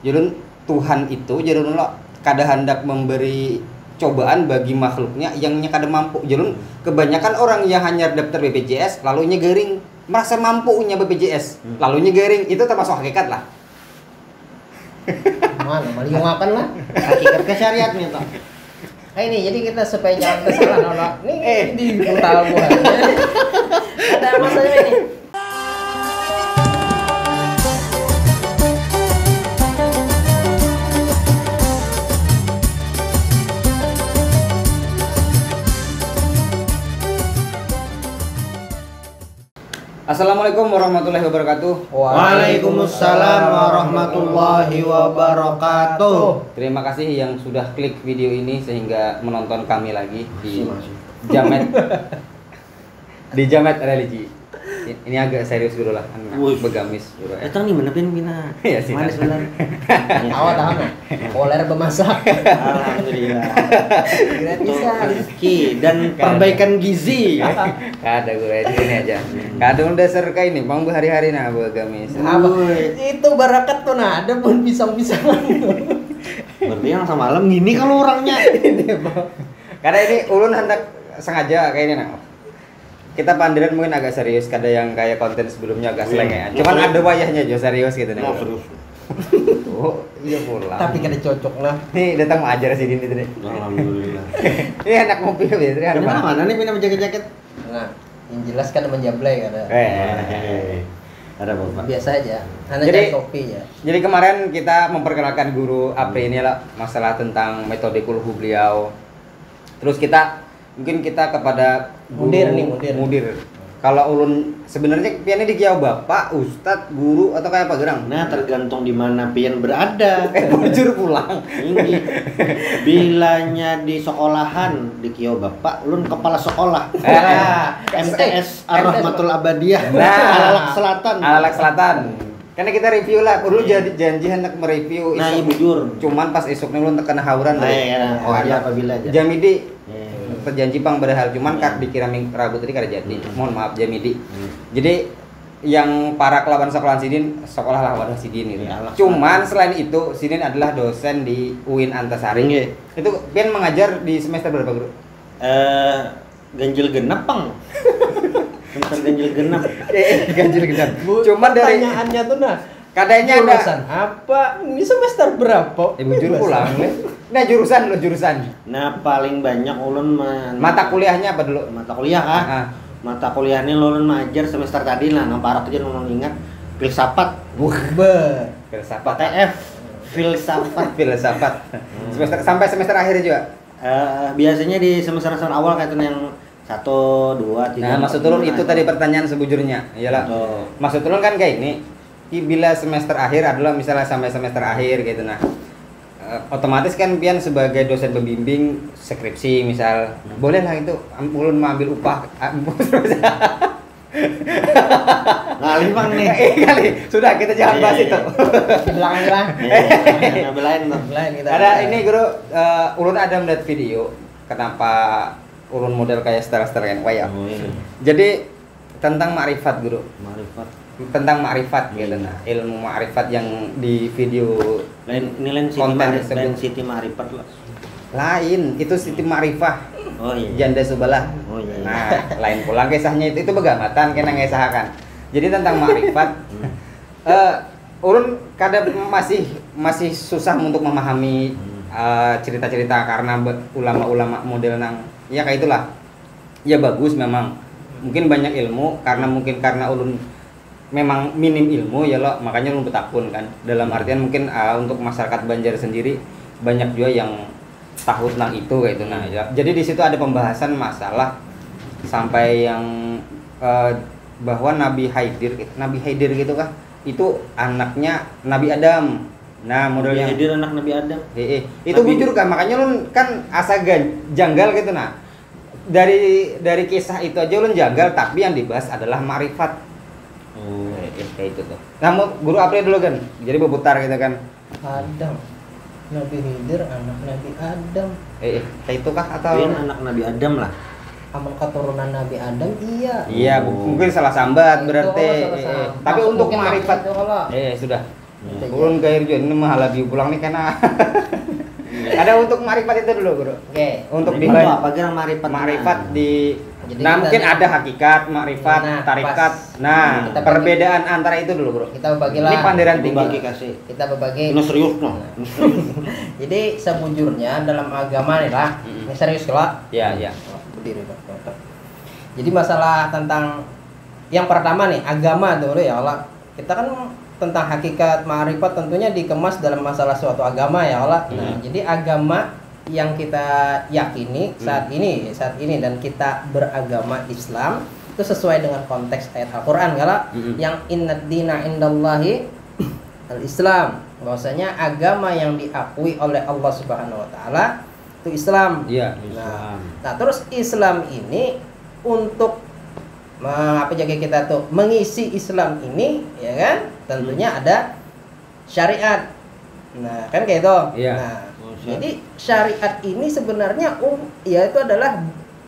Jadi Tuhan itu jadi lo kada hendak memberi cobaan bagi makhluknya yang kada mampu. Jadi kebanyakan orang yang hanya daftar BPJS lalunya garing merasa mampunya BPJS lalunya garing, itu termasuk hakikat lah. Mana makan lah hakikat kesyariatnya toh. Ini jadi kita supaya jangan kesalahan orang. Nih di putar buah. Ada masalahnya ini. Assalamualaikum warahmatullahi wabarakatuh. Waalaikumsalam warahmatullahi wabarakatuh. Terima kasih yang sudah klik video ini sehingga menonton kami lagi di Jamet di Jamet Religi. Ini agak serius dulu lah, begamis. Itu nih menepin bina. Iya sih. Manis benar. Awal tahan. Poler bemasak. Alhamdulillah. Gratisan. Rezeki dan perbaikan gizi. Kada gue ini aja. Kada dasar kayak ini, bang hari-hari nah begamis. Itu barakat tuh nah, ada pun pisang-pisangan. Berarti yang semalam gini kalau orangnya. Karena ini ulun hendak sengaja kayak ini nah. Kita pandiran mungkin agak serius, kada yang kayak konten sebelumnya agak selengean. Cuman ada wayahnya jo serius gitu nih. Serius. Oh, iya pula. Tapi kada cocok lah. Nih datang mau ajar sih ini nih. Alhamdulillah. Ini anak ngopi ya, ada Mana mana nih pindah menjaga jaket? Nah, yang jelas kan menjablay kada. Ada bapak. Biasa aja. Hanya Jadi- topi ya. Jadi kemarin kita memperkenalkan guru Apri ini lah masalah tentang metode kulhu beliau. Terus mungkin kita kepada Mudir nih, mudir. Kalau ulun sebenarnya piannya di kiau bapak, ustadz, guru atau kayak apa gerang? Nah, tergantung di mana pian berada. Bujur pulang. Ini bilanya di sekolahan di Kio Bapak, lun kepala sekolah. MTS Ar-Rahmatul Abadiyah. Alalak Selatan. Alalak Selatan. Karena kita review lah, perlu janji hendak mereview. Nah, isuk. bujur. Cuman pas esoknya ulun tekan hawuran Oh iya, apabila aja. Jamidi perjanji pang padahal cuman dikira Rabu tadi kada jadi. Mohon maaf Jamidi. Jadi yang para kelaban sekolahan Sidin sekolah lah wadah Sidin gitu. Cuman selain itu Sidin adalah dosen di UIN Antasari. Itu pian mengajar di semester berapa, Guru? Ganjil genap, Pang. Semester ganjil genap. Ganjil genap. Cuman dari pertanyaannya tuh nah, kadanya ada jurusan apa? Ini semester berapa? bujur pulang. Nah, jurusan. Nah, paling banyak ulun Mata kuliahnya apa dulu? mata kuliah kah? Mata kuliahnya ulun ngajar semester tadi lah, nang parah aja ulun ingat filsafat. Filsafat. TF filsafat. Semester sampai semester akhir juga. Biasanya di semester awal kayak yang 1, 2, 3. Nah, maksud ulun itu tadi pertanyaan sebujurnya. Iyalah. Maksud ulun kan kayak ini. Bila semester akhir adalah misalnya sampai semester akhir gitu nah. Otomatis kan pian sebagai dosen pembimbing skripsi misal boleh lah itu ulun mau ambil upah. Ngalih Bang nih. Kali sudah kita jangan bahas itu. Di belakang. Ngambilain tuh. Kita. Ada ini Guru, ulun ada melihat video kenapa ulun model kayak star-star yang kayak. Jadi tentang ma'rifat Guru. Tentang ma'rifat gitu nah, ilmu ma'rifat yang di video Lain Siti Ma'rifat lah. Lain, itu Siti Ma'rifah. Oh iya. Janda Subalah. Oh iya. Nah, lain pulang kisahnya itu begamatan kena ngesahakan. Jadi tentang ma'rifat ulun kadang masih susah untuk memahami cerita-cerita karena ulama-ulama model nang ya kayak itulah. Ya bagus memang. Mungkin banyak ilmu karena ulun memang minim ilmu ya lo, makanya ulun betakun kan. Dalam artian mungkin untuk masyarakat Banjar sendiri banyak juga yang tahu tentang itu kayak itu nah ya. Jadi di situ ada pembahasan masalah sampai yang bahwa Nabi Haidir gitu kah? Itu anaknya Nabi Adam. Nah, modelnya Haidir anak Nabi Adam. Itu bujur kan, makanya ulun kan asa janggal gitu nah. Dari kisah itu aja ulun janggal, tapi yang dibahas adalah ma'rifat. Kayak itu tuh. Namun Guru Apri dulu kan, jadi berputar gitu kan. Adam. Nabi Khidir anak Nabi Adam. Kayak itu kah atau? Pian anak Nabi Adam lah. Amal keturunan Nabi Adam iya. Iya, mungkin salah sambat berarti. Salah. Tapi Maksud untuk mungkin ma'rifat. maksudnya kalau Sudah. Ulun gair juga ini mah lagi pulang nih karena ada untuk marifat itu dulu, Bro. Oke. Untuk Marifat itu apa kira marifat? Marifat di Jadi nah mungkin kita- ada hakikat, makrifat, Nah, tarikat. pas. Nah, Kita bagi- perbedaan antara itu dulu, Bro. Kita bagilah. Ini panderan Bagi tinggi. kasih. Kita berbagi. Ini serius no. Jadi sebujurnya dalam agama nih lah. Ini serius kelak. Ya, ya. Berdiri Pak. Jadi masalah tentang yang pertama nih agama dulu ya Allah. Kita kan tentang hakikat ma'rifat tentunya dikemas dalam masalah suatu agama ya Allah. Nah, jadi agama yang kita yakini saat ini dan kita beragama Islam itu sesuai dengan konteks ayat Al-Qur'an ya yang innad dina indallahi al-Islam. Bahwasanya agama yang diakui oleh Allah Subhanahu wa taala itu Islam. Iya. Nah, terus Islam ini untuk apa jaga kita tuh mengisi Islam ini ya kan tentunya ada syariat. Nah, kan kayak itu. Iya. Nah, jadi syariat ini sebenarnya ya itu adalah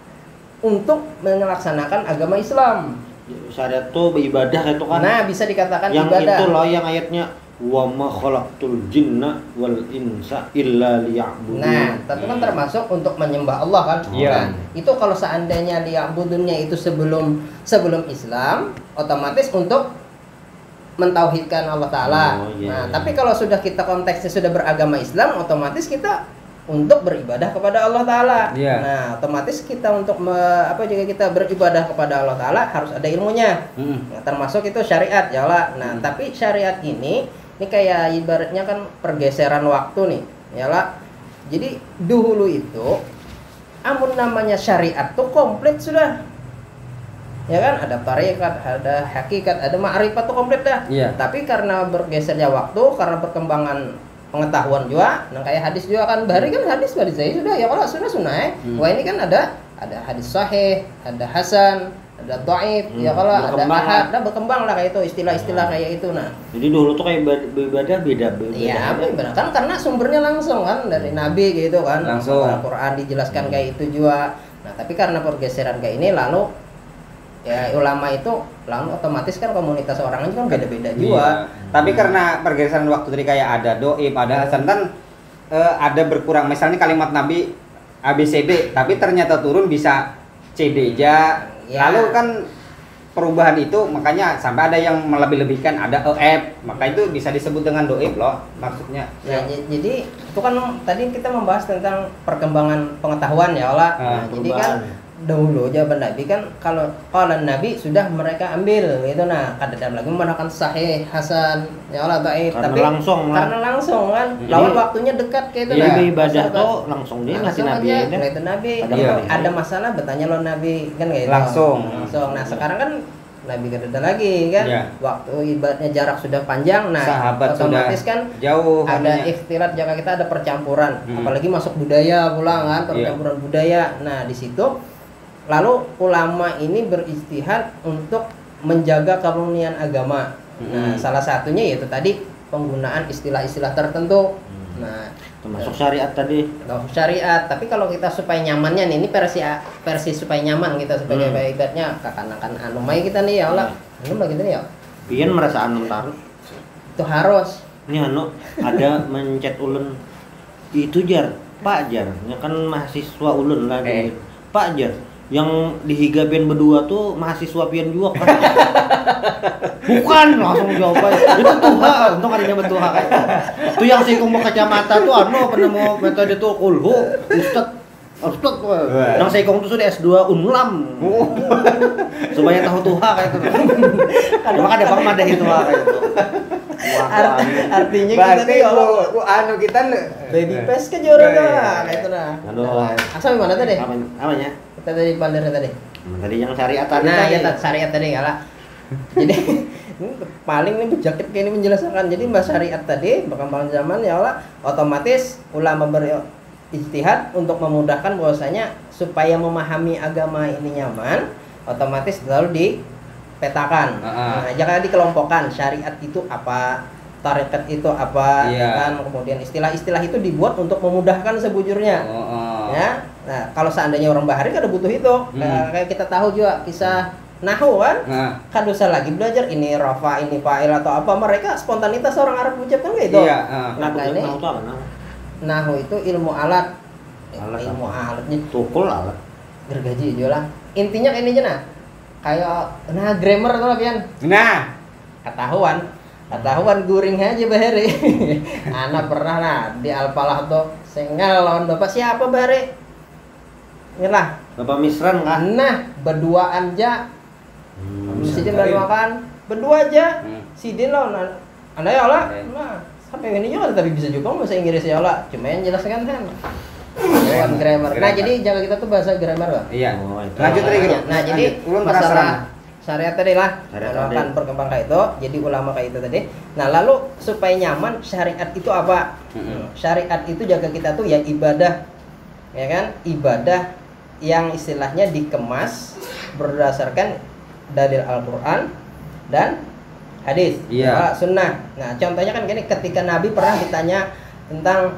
untuk melaksanakan agama Islam. Syariat tuh beribadah itu kan. Nah, bisa dikatakan yang ibadah. itu loh yang ayatnya wa ma khalaqtul jinna wal insa illa liya'budun. Nah, tapi kan termasuk untuk menyembah Allah kan. Iya. Nah, itu kalau seandainya liya'budunnya itu sebelum Islam, otomatis untuk mentauhidkan Allah Ta'ala. Oh, iya. Nah, tapi kalau sudah kita konteksnya sudah beragama Islam, otomatis kita untuk beribadah kepada Allah Ta'ala. Iya. Nah, otomatis kita untuk jika kita beribadah kepada Allah Ta'ala harus ada ilmunya. Nah, termasuk itu syariat ya Allah. Nah, tapi syariat ini kayak ibaratnya kan pergeseran waktu nih ya Allah. Jadi dahulu itu amun namanya syariat tuh komplit sudah. Ya kan, ada tarikat, ada hakikat, ada ma'rifat tuh komplit dah. Iya. Tapi karena bergesernya waktu, karena perkembangan pengetahuan juga, nah kayak hadis juga kan, bahari kan hadis saya sudah ya kalau sunnah. Wah ini kan ada hadis sahih, ada hasan, ada dhaif, ya kalau ada berkembang ahad, nah berkembang lah kayak itu istilah-istilah kayak itu. Nah, Jadi dulu tuh kayak beribadah beda. iya benar kan karena sumbernya langsung kan dari Nabi gitu kan, Langsung. Al-Quran dijelaskan kayak itu juga. Nah tapi karena pergeseran kayak ini lalu ya ulama itu lalu otomatis kan komunitas orang itu kan beda-beda juga. Iya. Tapi karena pergeseran waktu tadi kayak ada doib, ada hasan kan ada berkurang. Misalnya kalimat Nabi ABCD, tapi ternyata turun bisa CD aja. Ya. Lalu kan perubahan itu makanya sampai ada yang melebih-lebihkan, ada EF, maka itu bisa disebut dengan doib loh maksudnya. Ya, jadi itu kan tadi kita membahas tentang perkembangan pengetahuan ya Allah. Nah, jadi kan dahulu jawaban Nabi kan kalau Nabi sudah mereka ambil gitu. Nah kadang lagi menggunakan sahih hasan ya Allah dhaif, tapi karena langsung kan lawan waktunya dekat kayak itu. Iya, Nah ibadah tuh langsung dia ngasih Nabi aja, itu Nabi ada masalah bertanya lo Nabi kan kayak gitu. Langsung. Nah sekarang kan Nabi ada lagi kan waktu ibaratnya jarak sudah panjang. Nah sahabat otomatis sudah kan jauh, ada ikhtilat jika kita ada percampuran, apalagi masuk budaya pulang kan, percampuran budaya. Nah di situ lalu ulama ini berijtihad untuk menjaga kerunia agama. Nah, salah satunya yaitu tadi penggunaan istilah-istilah tertentu. Nah, termasuk syariat tadi. Syariat, tapi kalau kita supaya nyamannya nih, ini versi supaya nyaman kita sebagai ibaratnya kakanakan anu mai kita nih ya Allah. Anu begitu nih ya. Pian merasa anu taruh. Itu harus. Ini anu ada mencet ulun itu Jar, Pak Jar, ya kan mahasiswa ulun lah Pak Jar. Yang dihigapin berdua tuh mahasiswa pian juga kan? Bukan, langsung jawab aja. Itu tuha, untung ada nyebut tuha kan. Itu yang si kumpul kacamata tuh anu penemu metode tuh kulhu, Ustad tuh. Yang si kumpul tuh sudah S2 Unlam. Supaya tahu tuha kayak itu. Emang ada bang ada itu kayak itu. Artinya kita nih anu kita baby face ke juara kayak itu nah. Aduh. Asal mana tadi? Apanya? Kita tadi pandai tadi. Tadi yang syariat tadi. Nah, ya syariat tadi kalah. Jadi ini paling nih berjakit kayak ini menjelaskan. Jadi mbak syariat tadi perkembangan zaman ya Allah, otomatis ulama berijtihad untuk memudahkan bahwasanya supaya memahami agama ini nyaman, otomatis lalu dipetakan. Nah, jangan dikelompokkan syariat itu apa, tarekat itu apa, kan kemudian istilah-istilah itu dibuat untuk memudahkan sebujurnya. Ya. Nah, kalau seandainya orang bahari kan ada butuh itu. Kayak kita tahu juga kisah nahu kan, Nah, kan dosa lagi belajar ini rafa, ini fa'il atau apa, mereka spontanitas orang Arab ucapkan kayak gitu. iya, Nah, Makanya tahu apa nah? nahu itu ilmu alat, Alat ilmu apa? alatnya Tukul alat. gergaji aja lah. Intinya kayak ini aja nah, kayak nah grammar tuh lah pian, nah, ketahuan guring aja bahari. Anak pernah nah di Alfalah tuh sengal lawan bapak siapa bahari, inilah. Bapak Misran kan? Nah berduaan aja. Sidin Misran. makan berdua aja. Hmm. Sidin lo, anda ya Allah. Oke. Nah, sampai ini juga tapi bisa juga bahasa Inggris ya Allah. Cuma yang jelaskan kan. Bukan grammar. Nah, jadi jaga kita tuh bahasa grammar, Bang. iya. Oh, itu. Lanjut lagi, Bro. Nah, jadi ulun masalah penasaran. syariat tadi lah. Syariat Kalau tadi. akan berkembang kayak itu, jadi ulama kayak itu tadi. Nah, lalu supaya nyaman syariat itu apa? Syariat itu jaga kita tuh ya ibadah. Ya kan? Ibadah yang istilahnya dikemas berdasarkan dalil Al-Qur'an dan hadis, Iya. sunnah. Nah, contohnya kan gini, ketika Nabi pernah ditanya tentang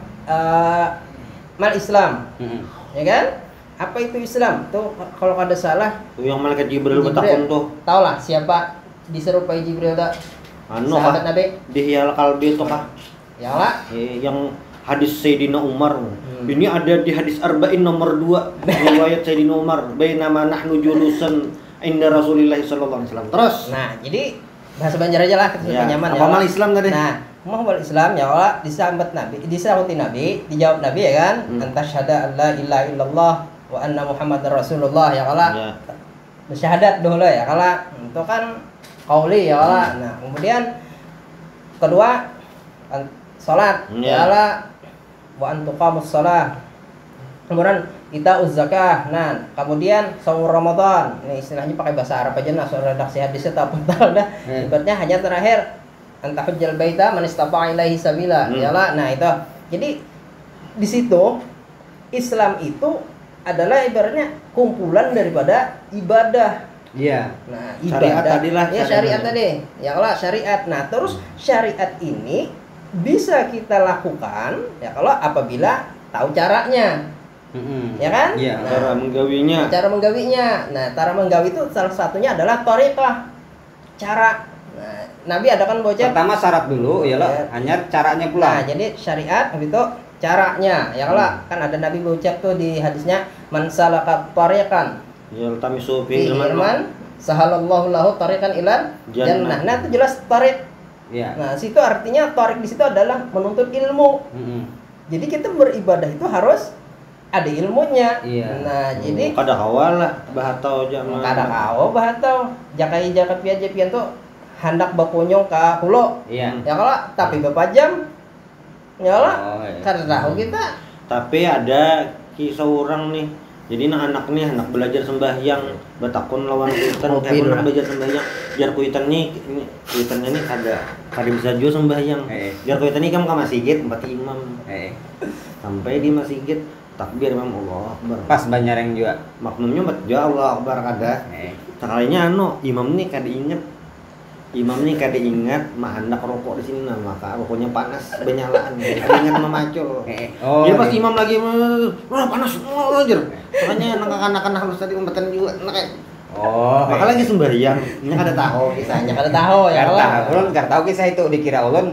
mal Islam, Mm-mm. ya kan? Apa itu Islam? Tuh kalau ada salah, Tuh yang malaikat Jibril bertakun tuh. Tahu lah siapa diserupai Jibril tak? Anu Sahabat kah? Nabi. Dihyal kalbi itu kah? Ya lah. Yang hadis Sayyidina Umar. Ini ada di hadis Arba'in nomor 2 riwayat Sayyidina Umar. Bainama nahnu julusan inda Rasulillah sallallahu alaihi wasallam. Terus. Nah, jadi bahasa Banjar aja lah kita Ya, nyaman apa ya. Allah. mal Islam tadi? Nah, Muhammad Islam ya Allah disambut Nabi, disambut Nabi, dijawab Nabi ya kan? Anta syahada alla ilaha illallah wa anna Muhammadar Rasulullah ya Allah. Ya. Bersyahadat dulu ya Allah. Itu kan qauli ya Allah. Nah, kemudian kedua salat Ya. ya Allah wa antuqamus shalah. Kemudian kita zakah. Nah, kemudian saum Ramadan. Ini istilahnya pakai bahasa Arab aja nah, soal redaksi hadisnya tak pental dah. Ibaratnya hanya terakhir anta hujjal baita man istata'a ilaihi sabila. Yalah. Nah, itu. Jadi di situ Islam itu adalah ibaratnya kumpulan daripada ibadah. Iya. Nah, Syariat ibadah. tadi lah, Ya, syariat syariat tadi. Ya Allah, syariat. Nah, terus syariat ini bisa kita lakukan ya kalau apabila tahu caranya. Mm-mm. Ya kan? Iya. Nah, Cara menggawinya. cara menggawinya. Nah, cara menggawi itu salah satunya adalah thariqah. Cara. Nah, Nabi ada kan bocah. Pertama syarat dulu, ya Ya. hanya caranya pula. Nah, jadi syariat habis itu caranya. Ya Allah, kan ada Nabi berucap tuh di hadisnya man salaka thariqan Yaltamisu fi fi ilman. ilman sahalallahu lahu tariqan ilal jannah. Nah, itu jelas tarik. Iya. Nah, situ artinya tarik di situ adalah menuntut ilmu. Mm-mm. Jadi kita beribadah itu harus ada ilmunya. Iya. Nah, jadi Kada kawal lah bahatau jaman. kada kau bahatau jakai jakat piaje pian tuh hendak bakunyong ka hulo. Iya. Ya kalau tapi bapak jam ya lah. Oh, iya. Kada tahu kita. Tapi ada kisah orang nih. Jadi anak nih anak belajar sembahyang bertakun lawan kuitan Oh, kayak pin. pernah belajar sembahyang. Jar kuitan nih ini kuitannya nih kada bisa juga sembahyang. Jar kuitan nih kan ke masjid empat imam. Sampai di masjid takbir imam Allah Akbar. Pas Banjareng juga. Makmumnya buat ya Allah Akbar kada. Sekalinya imam nih kada inget. Imam nih kada ingat mah hendak rokok di sini nah maka rokoknya panas benyalaan. Kada ingat memacul. Oh. Ya pas iya. imam lagi wah panas anjir. Makanya anak-anak halus tadi umpatan juga kayak Oh. maka lagi sembahyang. Ini kada tahu Kisahnya kisahnya. kada tahu ya Karena Allah. ulun nggak tahu kisah itu dikira ulun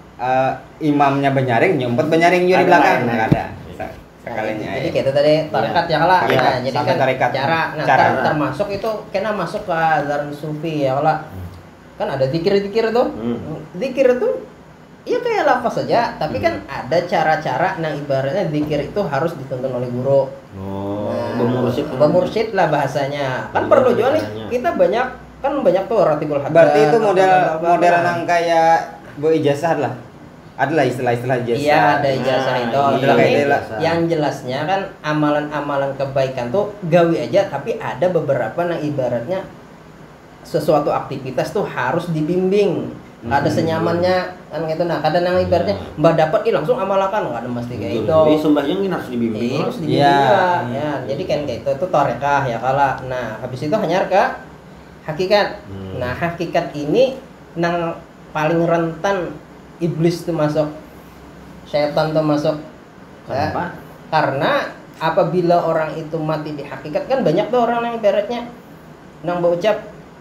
imamnya Banjareng nyumpet Banjareng juga di Ada belakang. lain, Nggak ada. Sekalinya. Jadi kayak itu tadi tarikat ya Allah. Iya, Nah, jadi sampai kan tarikat. cara nah Cara. termasuk itu kena masuk ke ajaran sufi ya Allah. Kan ada zikir-zikir tuh. Zikir tuh ya kayak lafaz saja, tapi kan ada cara-cara nah ibaratnya zikir itu harus dituntun oleh guru. Oh, Nah, bermursyid. bermursyid lah bahasanya. Kan Iya, perlu juga nih. bahasanya. Kita banyak tuh ratibul hadas. Berarti itu model apa-apa. model yang kayak bu ijazah lah. Adalah istilah-istilah ijazah. Iya, ada ijazah Nah, itu. iya, Model kayak Ini itu lah. yang jelasnya kan amalan-amalan kebaikan tuh gawi aja, tapi ada beberapa yang ibaratnya sesuatu aktivitas tuh harus dibimbing. Ada senyamannya kan gitu. Nah, kadang yang ibaratnya mbak dapat langsung amalkan, nggak ada mesti kayak itu. Jadi sembahyang ini harus dibimbing. Iya, harus dibimbing Iya. juga. Ya, jadi kan kayak itu tarekah ya kala. Nah, habis itu hanya ke hakikat. Nah, hakikat ini nang paling rentan iblis tuh masuk, setan tuh masuk. Ya. Kenapa? Karena apabila orang itu mati di hakikat kan banyak tuh orang yang ibaratnya nang berucap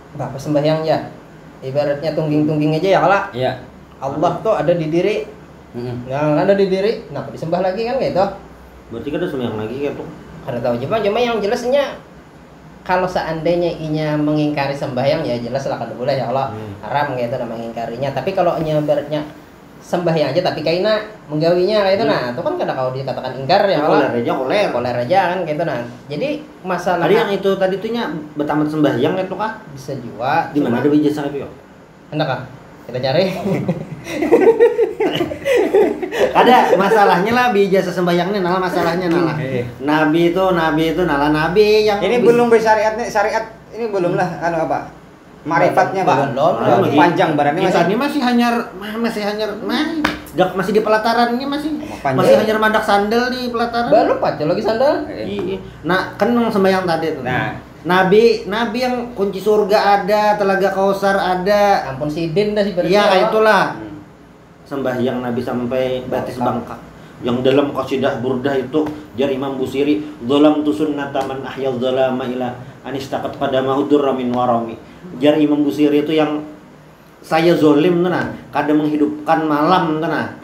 bapak sembahyang ya. Ibaratnya tungging-tungging aja ya Allah. Iya. Allah tuh ada di diri. Nggak ada di diri, kenapa disembah lagi kan gitu? Berarti kan ada sembahyang lagi gitu. Karena tahu cuma yang jelasnya kalau seandainya inya mengingkari sembahyang ya jelas lah kan boleh ya Allah haram gitu nah mengingkarinya. Tapi kalau inya ibaratnya sembahyang aja tapi kaina menggawinya kayak itu nah itu kan kada kalau dikatakan ingkar ya Allah. Koler aja kan gitu nah. Jadi masalah Tadi yang itu tadi tuh nya betamat sembahyang itu kah? bisa juga. Di mana ada ijazah itu ya? Enak kah? Kita cari. Ada masalahnya lah ijazah sembahyangnya nalah masalahnya nalah. Nabi itu nalah nabi yang Ini belum bersyariat nih, syariat ini belum lah anu apa? Marifatnya Belum. panjang barangnya kita masih ini masih hanyar masih di pelatarannya masih Panjang. masih hanyar mandak sandal di pelataran. Baru pacar lagi sandal. Iya. Nah, kan yang sembahyang tadi tuh. Nah. Nabi yang kunci surga ada, telaga Kausar ada. Ampun sidin dah sih berarti. Iya, ya. itulah. Sembahyang Nabi sampai batis bangkak. Yang dalam qasidah burdah itu jar Imam Busiri, "Dzalamtu sunnata man ahyal dzalama ila anistaqat qadamahu durra min warami." Jar Imam Busiri itu yang saya zolim tuh nah, kadang menghidupkan malam tuh nah.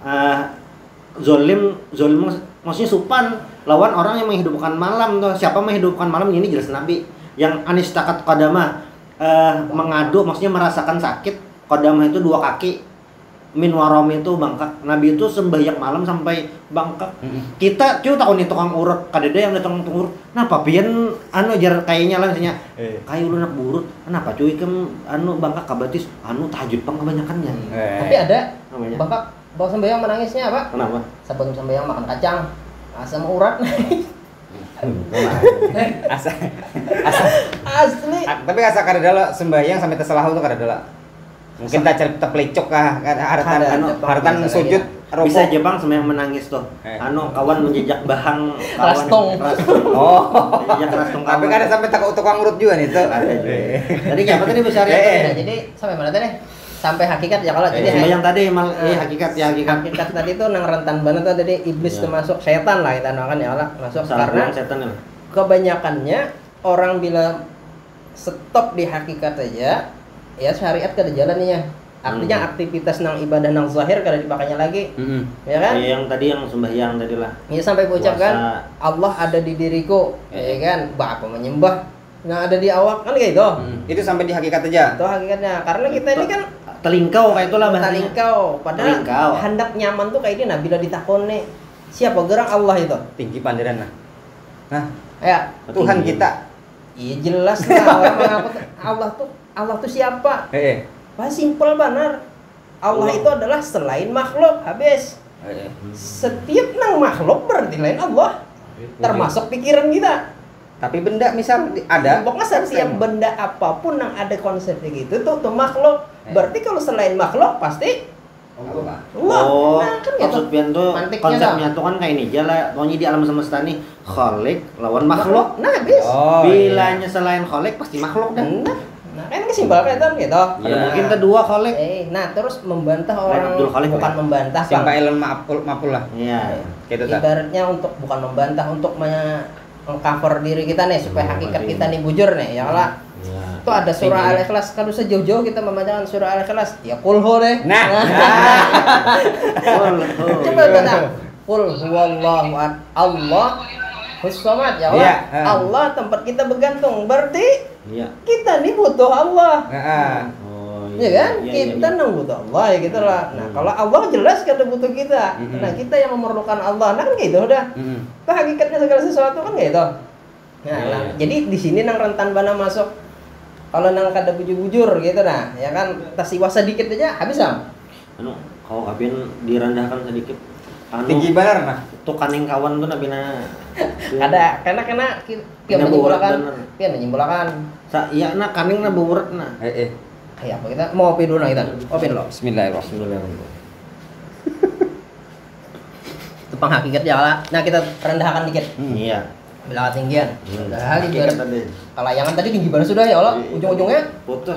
Zolim maksudnya supan lawan orang yang menghidupkan malam tuh. Siapa menghidupkan malam ini jelas Nabi. Yang anistakat qadama mengadu maksudnya merasakan sakit. Qadama itu dua kaki. Min warami itu bangkak. Nabi itu sembahyang malam sampai bangkak. Kita cuy tahun itu tukang urut, kadeda yang datang tukang urut. Nah, papian anu jar kayaknya lah misalnya. Kayu lu nak burut. Kenapa cuy anu bangkak kabatis anu tahajud pang kebanyakannya. Tapi ada Namanya. bangkak bawa sembahyang menangisnya apa? Kenapa? Sebelum sembahyang makan kacang. Asam urat. asa Asli. tapi asa kadada sembahyang sampai tersalah itu kadada. Mungkin tak terpelicok kah hartan sujud rokok. Bisa aja bang sembahyang menangis tuh. Anu kawan menjejak bahang kawan. Rastong. Oh. Menjejak rastong kawan. Tapi kan ada sampai tukang urut juga nih tuh. Ada juga. Tadi siapa tadi besar ya? Nah, jadi sampai mana tadi? Sampai hakikat ya kalau jadi sembahyang tadi hakikat ya hakikat. Hakikat tadi tuh nang rentan banget tuh tadi iblis termasuk setan lah kita kan ya Allah masuk karena setan ya. Kebanyakannya orang bila stop di hakikat aja ya syariat kada jalannya. Artinya aktivitas nang ibadah nang zahir kada dipakainya lagi. Ya kan? Yang tadi yang sembahyang tadi lah. Ya sampai ucapkan Allah ada di diriku, ya kan? Bapak menyembah nah ada di awak kan kayak gitu. Itu sampai di hakikat aja. Itu hakikatnya. Karena kita ini kan telingkau kayak itulah bahasanya. telingkau. Padahal Telingkau. hendak nyaman tuh kayak ini nah bila ditakoni siapa gerang Allah itu. Tinggi panderan nah. Nah, Ya, Tuhan kita. iya jelas lah orang mengapa Allah tuh siapa? Wah simpel benar. Allah itu adalah selain makhluk habis. Setiap nang makhluk berarti lain Allah. Termasuk pikiran kita. Tapi benda misal ada. Pokoknya setiap benda apapun yang ada konsepnya gitu tuh makhluk. Berarti kalau selain makhluk pasti Allah. Oh, Nah, kan gitu. maksudnya tuh Mantiknya konsepnya tuh kan kayak ini aja pokoknya di alam semesta nih khalik lawan makhluk. Nah, habis. Bilanya selain khalik pasti makhluk dan. Nah, kan simpel kayak gitu. Ada mungkin kedua khalik. Nah, terus membantah orang Abdul Khalik bukan ya? membantah, Bang. Sampai ilmu mapul lah. Iya. Gitu tak. Ibaratnya untuk bukan membantah untuk mengcover diri kita nih supaya hakikat kita nih bujur nih ya Allah. Itu ada surah Al-Ikhlas kalau sejauh-jauh kita membacakan surah Al-Ikhlas ya kulhu deh. Nah. Coba kita qul huwallahu ahad Allah Hussamat ya Allah. Allah tempat kita bergantung. Berarti kita nih butuh Allah. Ya kan? Kita nang butuh Allah ya gitu lah. Nah, kalau Allah jelas kada butuh kita. Nah, kita yang memerlukan Allah. Nah, kan gitu udah. Itu hakikatnya segala sesuatu kan gitu. Nah, jadi di sini nang rentan bana masuk. Kalau nang kada bujur-bujur gitu nah, ya kan tasiwa sedikit aja habis am. Kalau kapin direndahkan sedikit. Tinggi benar nah. Tuh kaning kawan tuh nabina. Ada karena pian menyimpulkan. Iya nak kaning na buret na. Kayak apa kita mau opi dulu nah kita. Opi dulu. Bismillahirrahmanirrahim. Itu penghakikat ya lah. Nah, kita rendahkan dikit. Iya. Bila ketinggian. Padahal ibarat kelayangan tadi tinggi banget sudah ya Allah. Ujung-ujungnya putus.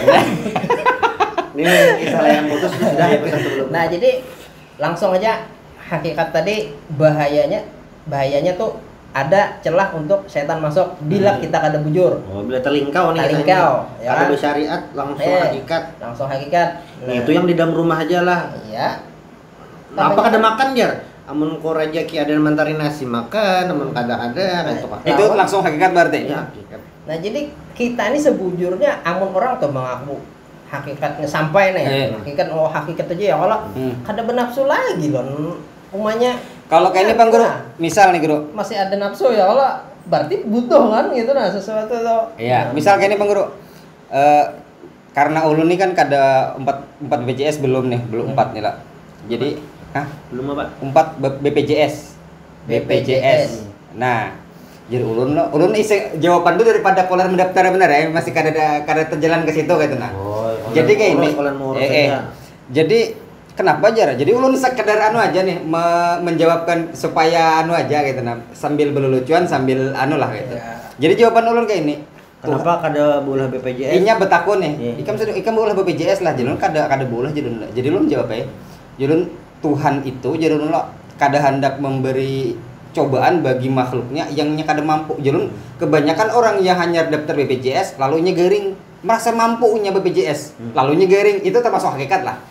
Ini kisah yang putus sudah episode sebelumnya. Nah, jadi langsung aja hakikat tadi bahayanya tuh ada celah untuk setan masuk bila kita kada bujur. Oh, bila terlingkau nih. Terlingkau, ya Ada kan? bersyariat langsung hakikat. Langsung hakikat. Nah, itu yang di dalam rumah aja lah. Iya. Apa kada makan jar? Amun ko rejeki ada mantarin nasi makan, amun kada gitu Pak. Itu langsung hakikat berarti. Ya, hakikat. Nah, jadi kita ini sebujurnya amun orang tuh mengaku hakikatnya sampai nih. Hakikat aja ya kalau kada bernafsu lagi loh. Umumnya Kalau kayak ini Bang Guru, misal nih Guru. masih ada nafsu ya Allah, berarti butuh kan gitu nah sesuatu tuh. Iya, misal kayak ini Bang Guru. Karena ulun ini kan kada 4 BPJS belum nih, belum 4 nih lah. Jadi, Belum apa? 4 BPJS. BPJS. Nah, jadi ulun isi jawaban itu daripada kolar mendaftar benar ya, masih kada terjalan ke situ gitu nah. Jadi kayak ini. Jadi kenapa aja? Jadi ulun sekedar anu aja nih menjawabkan supaya anu aja gitu nah, sambil berlucuan sambil anu lah gitu. Ya. Jadi jawaban ulun kayak ini. Kenapa kada boleh BPJS? Inya betakun nih. Iya. Ikam boleh BPJS lah. Jadi ulun kada boleh jadi ulun jawab ya. Jadi ulun Tuhan itu jadi ulun kada hendak memberi cobaan bagi makhluknya yang kada mampu. Jadi ulun kebanyakan orang yang hanya daftar BPJS lalu nya garing merasa mampu nya BPJS lalu nya garing itu termasuk hakikat lah.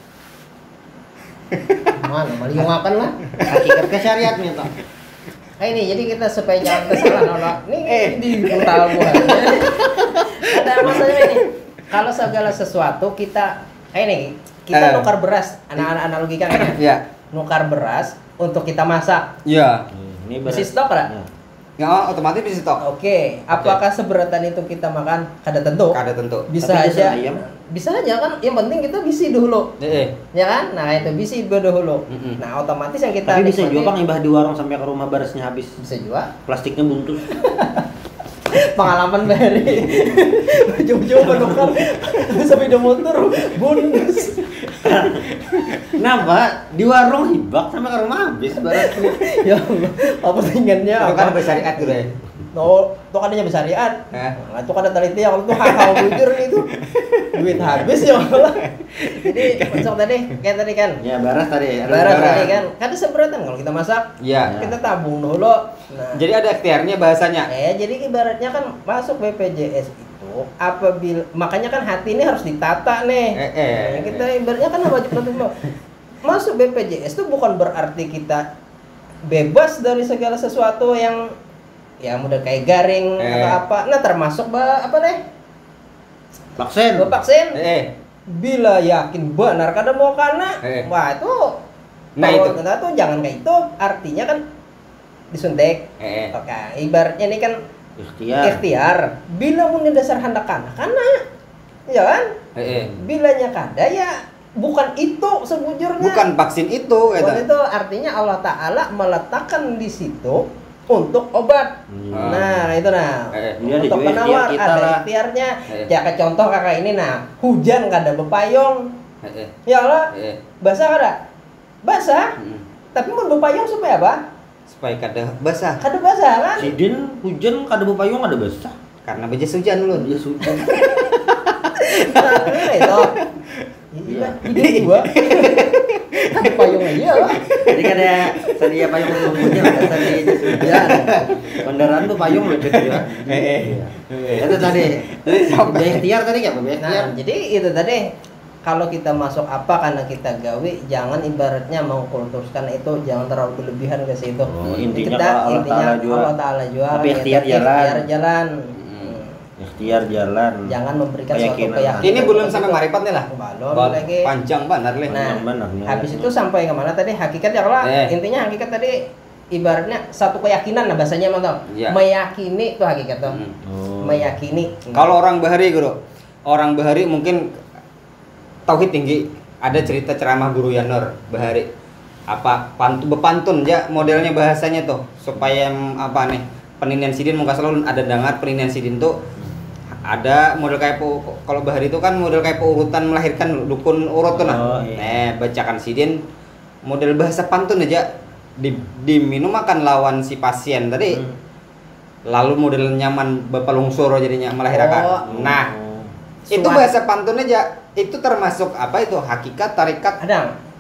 Mana makan lah. Hakikat kesyariatnya toh. Nah ini jadi kita supaya jangan kesalahan Allah. Ini di brutal buat. Ada masalahnya ini. Kalau segala sesuatu kita ini kita nukar beras, anak-anak analogikan ya. Iya. Nukar beras untuk kita masak. Iya. Ini Masih stok kan? Ya, otomatis bisa stok. Oke, apakah seberatan itu kita makan? Kada tentu. Kada tentu. Bisa Tapi aja. ayam. Bisa aja kan. Yang penting kita bisi dulu. Ya kan? Nah, itu bisi dulu. Nah, otomatis yang kita Tapi bisa nikmati- juga Bang imbah di warung sampai ke rumah barasnya habis. Bisa juga. Plastiknya buntus. Pengalaman dari jauh-jauh menukar sepeda motor bonus. Kenapa? Di warung hibak sampai ke rumah habis barasnya. Ya Allah, apa tinggalnya? Itu kan bersyariat gitu ya. Itu kan adanya bersyariat. Hah? Nah, itu kan ada teliti yang itu hal-hal bujur itu. Duit habis ya Allah. Jadi masuk tadi kayak tadi kan. Ya baras tadi. Barat tadi kan. Kan ada seberatan kalau kita masak. Iya. Kita tabung dulu. Nah, Jadi ada ikhtiarnya bahasanya. jadi ibaratnya kan masuk BPJS itu apabila makanya kan hati ini harus ditata nih. Nah, kita ibaratnya kan wajib untuk masuk BPJS itu bukan berarti kita bebas dari segala sesuatu yang ya model kayak garing atau apa. Nah, termasuk apa nih? Vaksin. Vaksin. Bila yakin benar kada mau karena wah itu Nah, kalau itu. kita tuh jangan kayak itu artinya kan disuntik. Oke, ibaratnya ini kan ikhtiar. Bila mungkin dasar hendak karena ya kan? Bilanya kada ya bukan itu sebujurnya. Bukan vaksin itu Bukan itu artinya Allah Ta'ala meletakkan di situ untuk obat. Nah, itu nah. Dia ada Untuk juga penawar ikhtiar kita ada lah. ikhtiarnya. Ya kayak contoh kakak ini nah, hujan kada bepayung. Ya Allah, basah kada? Basah. Tapi mau bepayung supaya apa? Supaya kada basah. Kada basah kan? Sidin hujan kada bepayung ada basah. Karena bejas hujan lu. Dia hujan. Nah, itu. Iya, hidup gua. Ada payung aja lah. Jadi kan ada sedia payung untuk hujan, ada sedia jas hujan. Kendaraan tuh payung loh jadi ya. Itu tadi. Jadi sampai Ikhtiar tadi apa? Ikhtiar. Nah, jadi itu tadi kalau kita masuk apa karena kita gawe, jangan ibaratnya mengkultuskan itu, jangan terlalu berlebihan ke situ. Intinya Kita kalau Allah Ta'ala jual. Tapi ikhtiar jalan. Ikhtiar jalan. Jangan memberikan suatu keyakinan. Ini belum sampai marifat nih lah. Balon lagi. Panjang banget leh. Nah, habis itu sampai kemana tadi? Hakikat ya kalau intinya hakikat tadi ibaratnya satu keyakinan lah bahasanya mantap. Meyakini itu hakikat tuh. Meyakini. Kalau orang Bahari Guru, orang Bahari mungkin tauhid tinggi. Ada cerita ceramah Guru Yanur Bahari. Apa bepantun ya modelnya bahasanya tuh supaya apa nih peninian sidin muka selalu ada dengar peninian sidin tuh ada model kayak kalau Bahari itu kan model kayak urutan melahirkan dukun urut tuh nah. Bacakan sidin model bahasa pantun aja diminum akan lawan si pasien tadi. Lalu model nyaman bapak lungsur jadinya melahirkan. Nah, itu bahasa pantun aja. Itu termasuk apa itu? Hakikat, tarikat. Ada.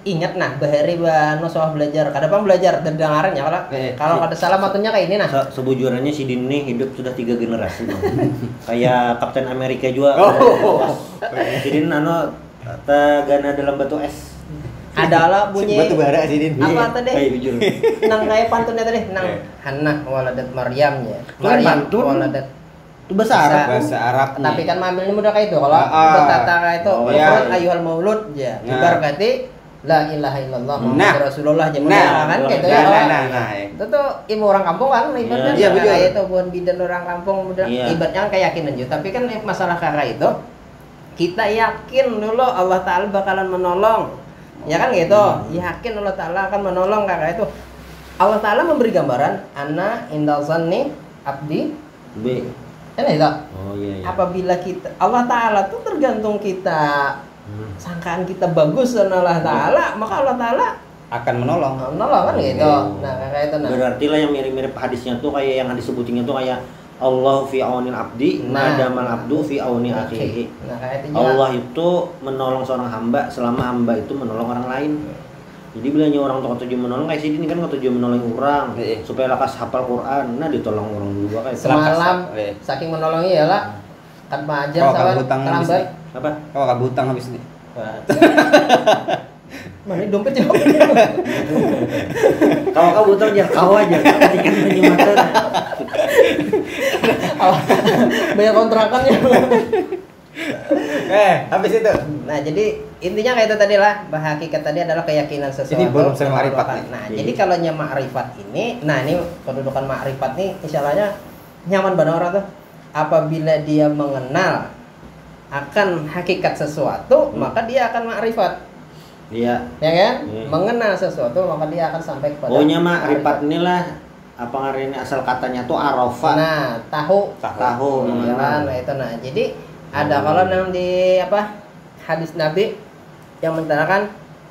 ingat nah bahari bano soal belajar kadang belajar terdengaran ya kalau ada salah matunya kayak ini nah Sebujurnya si Din nih hidup sudah 3 generasi kayak Kapten Amerika juga si Din tagana dalam batu es adalah bunyi batu bara si Din apa tadi jujur nang kayak pantunnya tadi nang Hannah waladat Maryam ya Maryam pantun waladat itu bahasa Arab bahasa Arabnya. tapi kan mamilnya mudah kayak itu kalau bertata kayak itu ayuhal maulud ya ibarat la ilaha illallah Muhammad Rasulullah aja kan gitu ya. Itu tuh ilmu orang kampung kan ibaratnya kayak itu bukan bidan orang kampung ibaratnya keyakinan juga. Tapi kan masalah kakak itu kita yakin dulu Allah Taala bakalan menolong. Ya kan gitu. Yakin Allah Taala akan menolong kakak itu. Allah Taala memberi gambaran ana indal zanni abdi B. Kan itu. Oh iya. Apabila kita Allah Taala tuh tergantung kita sangkaan kita bagus dengan Allah Ta'ala maka Allah Ta'ala akan menolong kan gitu nah kayak itu nah berarti lah yang mirip-mirip hadisnya tuh kayak yang disebutinnya tuh kayak Allah fi aunil abdi madamal abdu fi auni akhihi nah kayak itu juga. Allah itu menolong seorang hamba selama hamba itu menolong orang lain jadi bilangnya orang tua tujuh menolong kayak sini kan tujuh menolong orang supaya lakas hafal Quran nah ditolong orang juga kayak semalam saking menolongi ya lah tanpa ajar sawan terlambat apa? Kau kabutang habis ini. Mana dompet jauh. Kalau kau butuh aja kau aja ketika penyematan. Banyak kontrakannya. Habis itu. Nah, jadi intinya kayak itu tadi lah, hakikat tadi adalah keyakinan sesuatu. Ini belum saya ma'rifat nih. Nah, jadi kalau ma'rifat ini, nah ini kedudukan ma'rifat nih insyaallah nyaman banget orang tuh. Apabila dia mengenal akan hakikat sesuatu, maka dia akan ma'rifat. Iya. Ya kan? Mengenal sesuatu, maka dia akan sampai kepada pokoknya ma'rifat inilah apa ngarenya asal katanya tuh arafa. Nah, tahu. Ya kan? Nah, itu nah. Jadi ada kalau yang di apa? Hadis Nabi yang menterangkan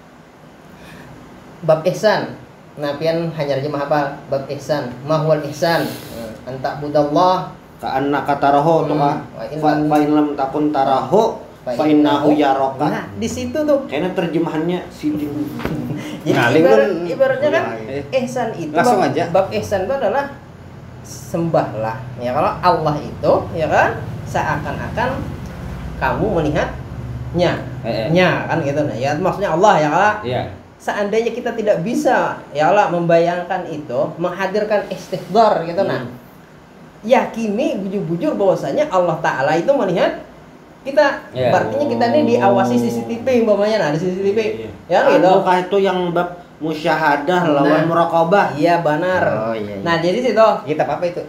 bab ihsan. Nabian hanya terjemah apa? Bab ihsan. Mahwal ihsan. Anta budallah Ka'anna kataraho tuh mah fa in lam takun taraho fa innahu yaraka. Nah, di situ tuh kayaknya terjemahannya sini. Jadi ibaratnya kan ihsan itu langsung aja. Bab ihsan itu adalah sembahlah. Ya kalau Allah itu ya kan seakan-akan kamu melihatnya. Nya kan gitu nah. Ya maksudnya Allah ya kalau seandainya kita tidak bisa ya Allah membayangkan itu, menghadirkan istighfar gitu nah. Yakini bujur-bujur bahwasanya Allah Ta'ala itu melihat kita artinya kita ini diawasi CCTV umpamanya nah ada CCTV ya gitu apakah itu yang bab musyahadah lawan muraqabah iya benar nah jadi situ kita apa itu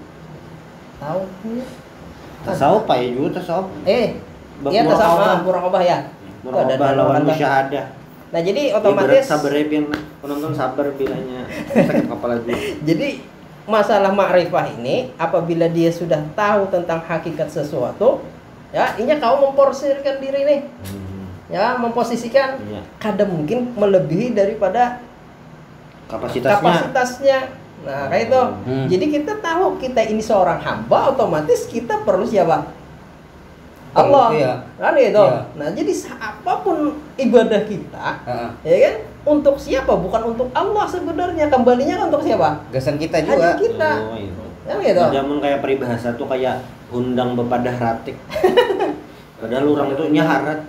tahu tasawuf pak ya juga tasawuf iya tasawuf muraqabah ya muraqabah lawan musyahadah nah jadi otomatis sabar yang penonton sabar bilangnya sakit kepala juga jadi masalah ma'rifah ini apabila dia sudah tahu tentang hakikat sesuatu ya ini kau memporsirkan diri nih ya memposisikan kadang mungkin melebihi daripada kapasitasnya nah kayak itu jadi kita tahu kita ini seorang hamba otomatis kita perlu siapa Allah kan gitu nah jadi apapun ibadah kita ya kan untuk siapa bukan untuk Allah sebenarnya kembalinya kan untuk siapa gasan kita juga hanya kita kan gitu namun kayak peribahasa tuh kayak undang bepadah ratik padahal orang itu nyaharat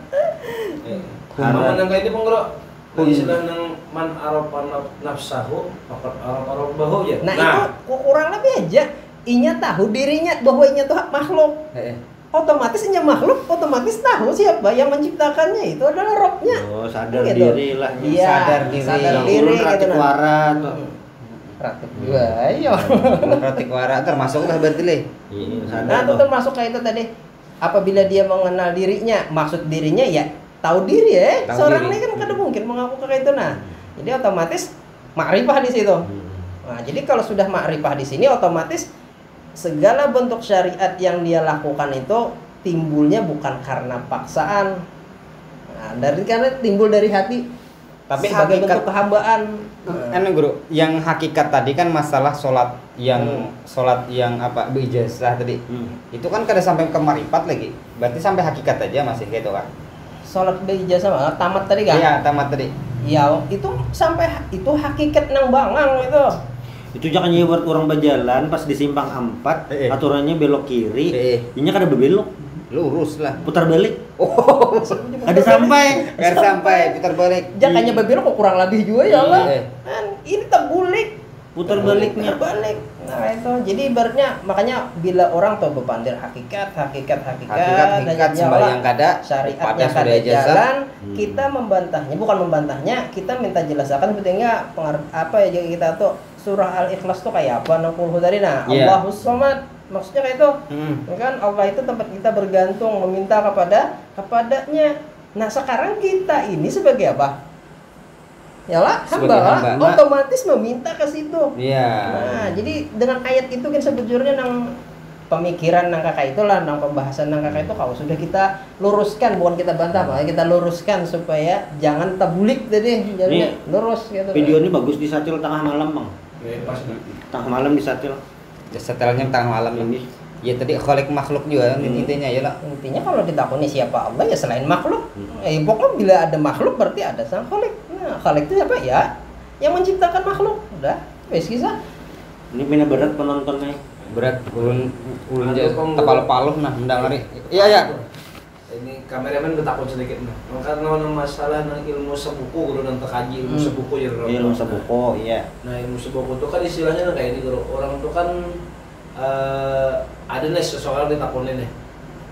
Haman yang kayak itu penggero istilah nang man arafa nafsahu maka arafa bahu ya nah itu kurang lebih aja inya tahu dirinya bahwa inya tuh makhluk otomatis inya makhluk otomatis tahu siapa yang menciptakannya itu adalah Robnya sadar gitu. diri lah iya sadar diri ratik wara ratik juga ayo ratik wara termasuk lah berarti leh nah itu termasuk kayak itu tadi apabila dia mengenal dirinya maksud dirinya ya tahu diri ya seorang ini kan kadang mungkin mengaku kayak itu nah jadi otomatis ma'rifah di situ nah jadi kalau sudah ma'rifah di sini otomatis segala bentuk syariat yang dia lakukan itu timbulnya bukan karena paksaan karena timbul dari hati tapi sebagai hakikat bentuk kehambaan guru yang hakikat tadi kan masalah sholat yang apa berijazah tadi itu kan kada sampai ke marifat lagi berarti sampai hakikat aja masih gitu kan sholat berijazah mah tamat tadi kan? Iya, tamat tadi. Iya, itu sampai itu hakikat nang bangang itu. Itu jangan buat orang berjalan pas di simpang 4 aturannya belok kiri, ini kan ada berbelok, Lurus lah. putar balik. Oh, Ada sampai. biar sampai putar balik. Jangannya berbelok kok kurang lebih juga ya Allah. Iya. Kan ini terbulik. Putar baliknya. Balik. Nah itu, jadi ibaratnya makanya bila orang tuh berpandir hakikat Hakikat dan sembahyang kada syariatnya pada kada sudah ijazah. jalan, kita membantahnya, bukan membantahnya, kita minta jelaskan sebetulnya apa ya jadi kita tuh surah Al-Ikhlas tuh kayak apa 60 tadi nah. Iya. Allahus Somad. Maksudnya kayak itu. Ya kan Allah itu tempat kita bergantung, meminta kepadanya. Nah, sekarang kita ini sebagai apa? Yalah, Sebagai hamba, hamba. otomatis meminta ke situ. Iya. Nah, jadi dengan ayat itu kan sebetulnya nang pemikiran nang kakak itulah, nang pembahasan nang kakak itu kalau sudah kita luruskan, bukan kita bantah, makanya kita luruskan supaya jangan tabulik tadi, jadinya lurus gitu. Video ini bagus disatil tengah malam, Bang. Pas Tengah malam disatil. Setelahnya tengah malam ini. Ya tadi khalik makhluk juga intinya ya lah. Intinya kalau ditakuni siapa Allah ya selain makhluk. Pokoknya bila ada makhluk berarti ada sang khalik. Nah, khalik itu siapa ya? Yang menciptakan makhluk. Udah, wes kisah. Ini mina berat penontonnya. Berat ulun Ada kong- tepal paluh nah mendangari. Iya ya. Ini kameramen bertakut sedikit nah. Karena masalah nang ilmu sebuku guru nang tekaji ilmu sebuku ya. Iya, ilmu sebuku, iya. Nah ilmu sebuku itu kan istilahnya kayak ini guru. Orang itu kan ada nih seseorang ditakunin nih.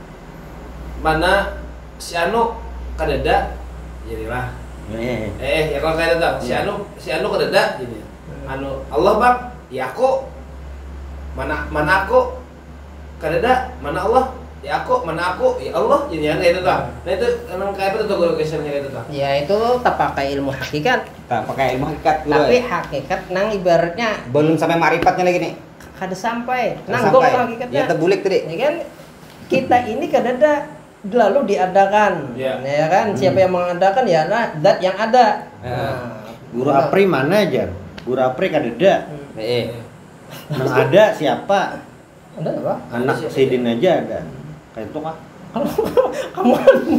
Mana si Anu kadeda jadilah. Ya kalau kayak datang si Anu kadeda jadi. Anu Allah Bang, ya aku. Mana aku kadeda, mana Allah? Ya aku, mana aku? Ya Allah, jadi kayak itu tuh. Nah itu emang kayak apa tuh guru kesannya kayak itu tuh. Ya itu tak pakai ilmu hakikat, Tak pakai ilmu hakikat dulu. tapi hakikat nang ibaratnya Belum sampai marifatnya lagi nih. kada sampai. Kada Nanggong sampai. hakikatnya. Ya terbulik tadi. Ya kan kita ini kadada lalu diadakan. Ya. Ya kan siapa yang mengadakan ya nah, zat yang ada. Nah, Guru Apri mana aja? Guru Apri kadeda. Nang ada siapa? Ada apa? Anak Sidin aja ada. Kayak itu kah? Kamu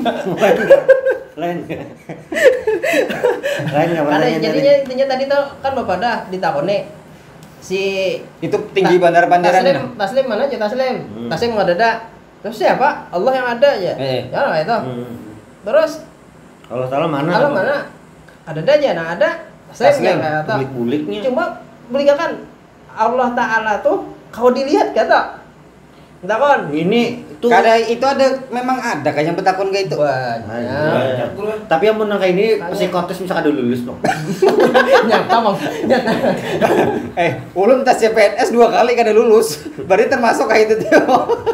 Lain. Lain nggak ada mana jadinya intinya tadi tuh kan Bapak dah ditakoni si Itu tinggi bandar-bandaran. Taslim mana aja Taslim? Taslim nggak ada. Terus siapa? Allah yang ada aja. Ya lah itu. Terus Kalau salah mana? kalau mana? Ada aja, nah ada Taslim yang kata. Bulik-buliknya. Cuma belikan Allah Ta'ala tuh kau dilihat kata. Entah kon. Ini tuh. Kada itu ada memang ada kayak yang betakun kayak itu. Banyak. Tapi yang menang kayak ini psikotes misalkan udah lulus dong. Nyata bang. Nyata. Ulun tes CPNS 2 kali kada lulus. Berarti termasuk kayak itu tuh.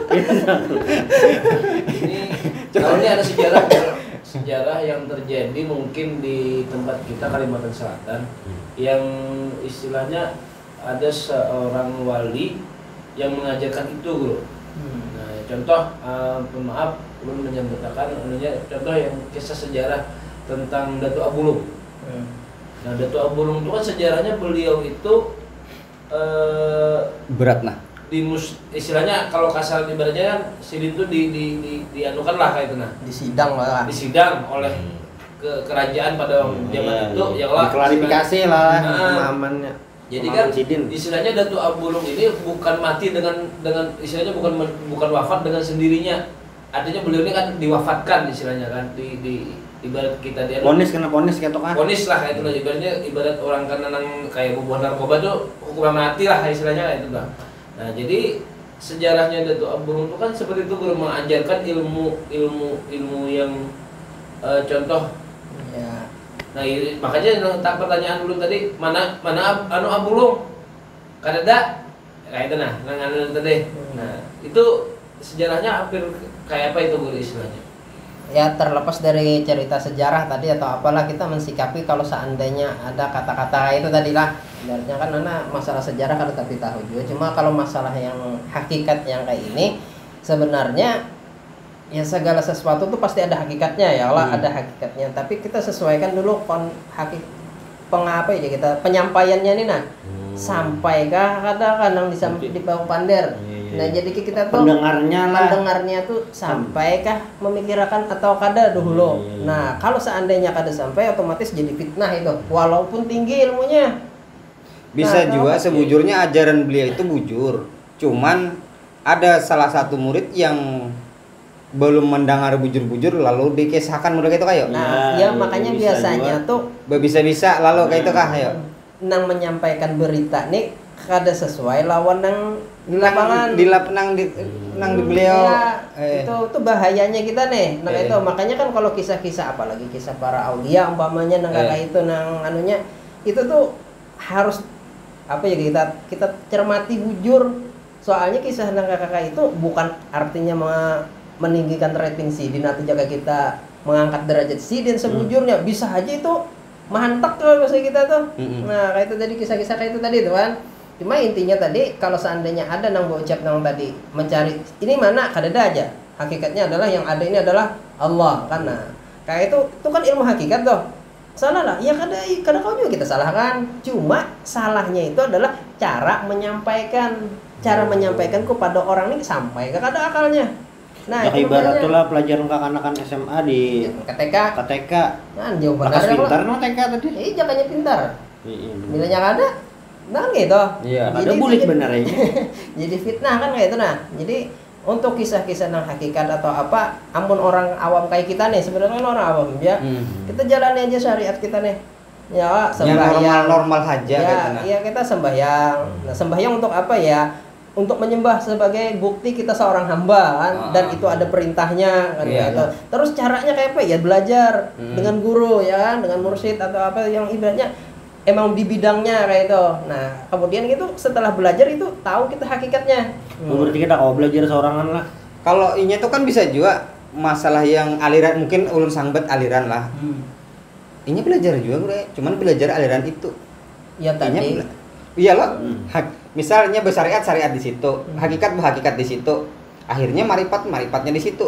Ini kalau ini ada sejarah yang terjadi mungkin di tempat kita Kalimantan Selatan yang istilahnya ada seorang wali yang mengajarkan itu guru. Nah, contoh, maaf, belum menyebutkan, contoh yang kisah sejarah tentang Datu Abulung. Nah, Datu Abulung itu kan sejarahnya beliau itu Berat nah. istilahnya kalau kasar ibaratnya kan Sidin itu dianukan lah kayak itu nah. Disidang lah. Disidang oleh kerajaan pada zaman itu ya Allah diklarifikasi lah pemahamannya. Jadi kan istilahnya Datu Abulung ini bukan mati dengan istilahnya bukan wafat dengan sendirinya. Artinya beliau ini kan diwafatkan istilahnya kan di ibarat kita dia Ponis kena ponis kayak kan. ponis lah kayak itu lah ibarat orang karena kayak bubuh narkoba tuh hukuman mati lah istilahnya kayak itu lah. Nah, jadi sejarahnya Datu Abulung itu kan seperti itu guru mengajarkan ilmu yang contoh. Ya. Nah, makanya tak pertanyaan dulu tadi mana anu Abulung kadada kayak itu nah anu tadi. Nah, itu sejarahnya hampir kayak apa itu guru istilahnya? Ya terlepas dari cerita sejarah tadi atau apalah kita mensikapi kalau seandainya ada kata-kata itu tadi lah. Sebenarnya kan anak masalah sejarah kan tapi tahu juga. Cuma kalau masalah yang hakikat yang kayak ini sebenarnya ya segala sesuatu tuh pasti ada hakikatnya ya Allah ada hakikatnya. Tapi kita sesuaikan dulu pengapa ya kita penyampaiannya nih nah. Sampaikah kadang-kadang di bawah pander. Nah, jadi kita tuh pendengarnya tuh sampaikah memikirkan atau kada dulu. Nah, kalau seandainya kada sampai otomatis jadi fitnah itu walaupun tinggi ilmunya. Bisa Nah, juga kalau- sebujurnya ajaran beliau itu bujur. Cuman ada salah satu murid yang belum mendengar bujur-bujur lalu dikisahkan model itu kayak. Nah, Ya, ya makanya bisa biasanya juga. tuh Bisa-bisa lalu kayak itu kah ya. nang menyampaikan berita nih kada sesuai lawan nang di lapangan. Nang di beliau. Ya, itu bahayanya kita nih. Nah Eh. itu makanya kan kalau kisah-kisah apalagi kisah para aulia umpamanya nang kakak itu nang anunya itu tuh harus apa ya kita cermati bujur. Soalnya kisah nang kakak itu bukan artinya meninggikan rating sidin atau jaga kita mengangkat derajat sidin sebujurnya bisa aja itu mantap kalau bahasa kita tuh. Nah kayak itu tadi kisah-kisah kayak itu tadi tuh kan. Cuma intinya tadi kalau seandainya ada nang bocap nang tadi mencari ini mana kadada aja. Hakikatnya adalah yang ada ini adalah Allah kan. Nah, kayak itu kan ilmu hakikat tuh. Salah lah. Ya kada kau juga kita salahkan. Cuma salahnya itu adalah cara menyampaikan. Cara menyampaikan kepada orang ini sampai ke kada akalnya. Nah, Ya itu ibarat makanya. tuh lah pelajaran kakak-kanakan SMA di KTK KTK. kan jawaban Bakas ada pintar lah. no TK tadi. Jangannya pintar. Iya. Bilanya kada. Nah gitu. Iya. Ada Jadi bulik itu bener ya. jadi fitnah kan kayak itu nah. Jadi untuk kisah-kisah nang hakikat atau apa, amun orang awam kayak kita nih sebenarnya kan orang awam ya. Kita jalani aja syariat kita nih. Ya, Yang sembahyang. normal aja Ya, gitu nah. iya kita sembahyang. Nah, sembahyang untuk apa ya? Untuk menyembah sebagai bukti kita seorang hamba kan dan itu ada perintahnya kan Iya, gitu. iya. Terus caranya kayak apa ya? Belajar Hmm. dengan guru ya kan, dengan mursyid atau apa yang ibaratnya emang di bidangnya kayak itu. Nah, kemudian gitu setelah belajar itu tahu kita hakikatnya. Oh, berarti kita kalau belajar seorangan lah. Kalau ini tuh kan bisa juga masalah yang aliran mungkin ulun sangbat aliran lah. Ini belajar juga gue, cuman belajar aliran itu. Ya tadi. Iya loh. Misalnya bersyariat syariat di situ, hakikat berhakikat di situ. Akhirnya maripatnya di situ.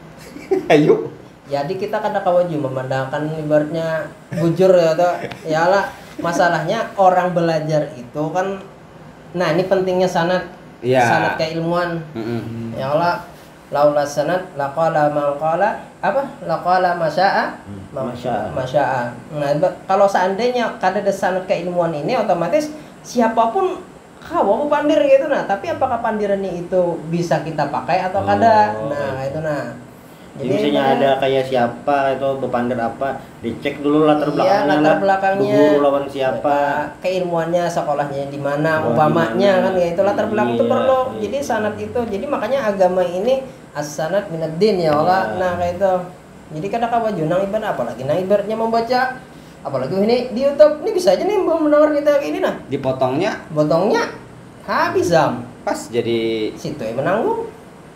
Ayo. Jadi kita kada kawaju memandangkan ibaratnya bujur ya toh. Yalah, masalahnya orang belajar itu kan nah ini pentingnya sanad. Iya. Sanad keilmuan. Ya Allah, laula sanad laqala man qala apa? Laqala masya'a. Masya'a. Nah, kalau seandainya kada ada sanad keilmuan ini otomatis siapapun kau pandir gitu nah, tapi apakah pandirannya itu bisa kita pakai atau kada? Nah, itu nah. Jadi misalnya ada kayak siapa itu berpandar apa, dicek dulu latar Iya, belakangnya latar lah. belakangnya. Guru lawan siapa. Keilmuannya sekolahnya di mana, Oh, umpamanya di mana. kan ya itu latar belakang itu Iya, perlu. iya. Jadi sanad itu. Jadi makanya agama ini as-sanad minad din ya Allah. Iya. Nah, kayak itu. Jadi kadang kawaju nang ibarat apalagi nang ibaratnya membaca apalagi ini di YouTube ini bisa aja nih menawar kita kayak ini nah. Dipotongnya Botongnya habis jam. pas jadi Situ yang menanggung.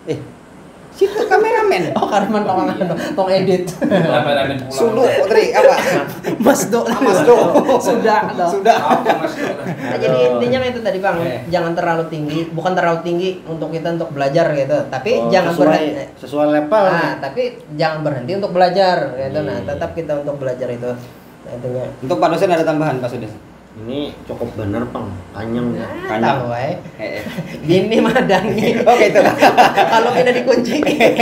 situ kameramen. Oh, karena tong edit. Kameramen pulang. Sulu Putri apa? Mas Do. Mas Do. Sudah dong. Sudah. Apa Mas? Nah, jadi intinya kayak itu tadi Bang, jangan terlalu tinggi, bukan terlalu tinggi untuk kita untuk belajar gitu, tapi Oh, jangan berhenti. sesuai level. Nah, tapi jangan berhenti untuk belajar gitu. Nah, tetap kita untuk belajar itu. Nah, intinya. Untuk Pak dosen ada tambahan Pak Sudes? Ini cukup bener Pang, panjang. Nah, Panjang. tahu wae. Eh. Gini madangi. Oke itu lah. Kalau kita dikunci.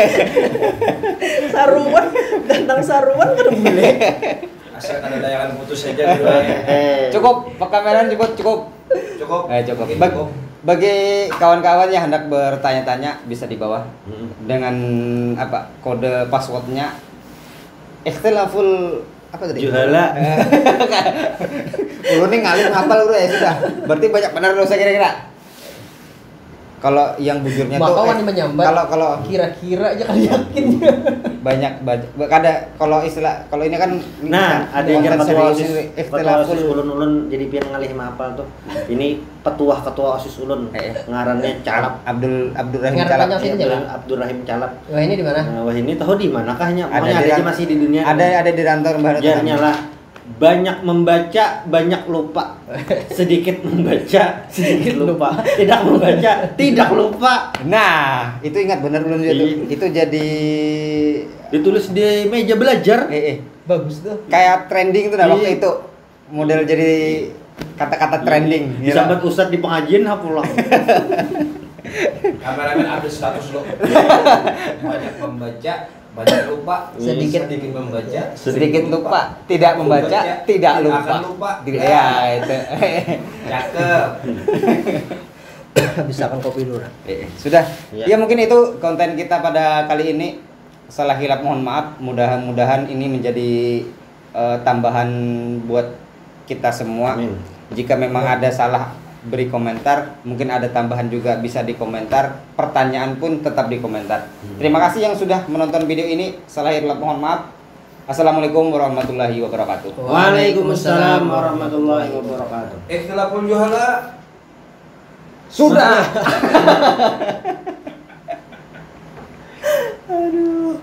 Saruan, gantang saruan kan boleh. Asal ada layangan putus saja dulu. Cukup, Pak kameramen cukup. Cukup. Cukup. Oke, Bag- cukup. bagi kawan-kawan yang hendak bertanya-tanya bisa di bawah dengan apa kode passwordnya ikhtilaful apa tadi? Juhala. Lu nih ngalir ngapal udah ya sudah. Berarti banyak benar dosa kira-kira. Kalau yang bujurnya tuh Maka wani menyambat. kalau Kira-kira aja kali yakin. banyak ada kalau istilah kalau ini kan Nah, ada yang konten ketua serius, OSIS, ikhtilaful ulun jadi pian ngalih mapal tuh. Ini ketua OSIS ulun. Ngarannya Calap. Abdurrahim Ngaran Calap. panjang sih. Jalan. Abdurrahim Calap. Wah, ini di mana? Nah, wah ini tahu di manakahnya? Ada Pokoknya di ada aja ran- masih di dunia. Ada di Rantau Barat. Jarnya lah. Banyak membaca, banyak lupa. Sedikit membaca, sedikit lupa. Tidak membaca, tidak lupa. Nah, itu ingat benar belum itu? Iya. Itu jadi Ditulis di meja belajar. Bagus tuh. kayak trending tuh dah Iya. waktu itu. Model jadi kata-kata trending. Disambat ustad di pengajian ha pulang. Kameramen update status lo. Banyak membaca, banyak lupa. Sedikit membaca, Sedikit lupa, tidak membaca, tidak lupa. akan lupa. Ya, itu. Cakep. bisa kan kopi dulu. Sudah. Ya. Ya mungkin itu konten kita pada kali ini. Salah hilap mohon maaf. Mudah-mudahan ini menjadi tambahan buat kita semua. Amin. Jika memang ada salah beri komentar, mungkin ada tambahan juga bisa di komentar. Pertanyaan pun tetap di komentar. Terima kasih yang sudah menonton video ini. Salah hilap mohon maaf. Assalamualaikum warahmatullahi wabarakatuh. Waalaikumsalam warahmatullahi wabarakatuh. Ikhtilaful juhala. Sudah.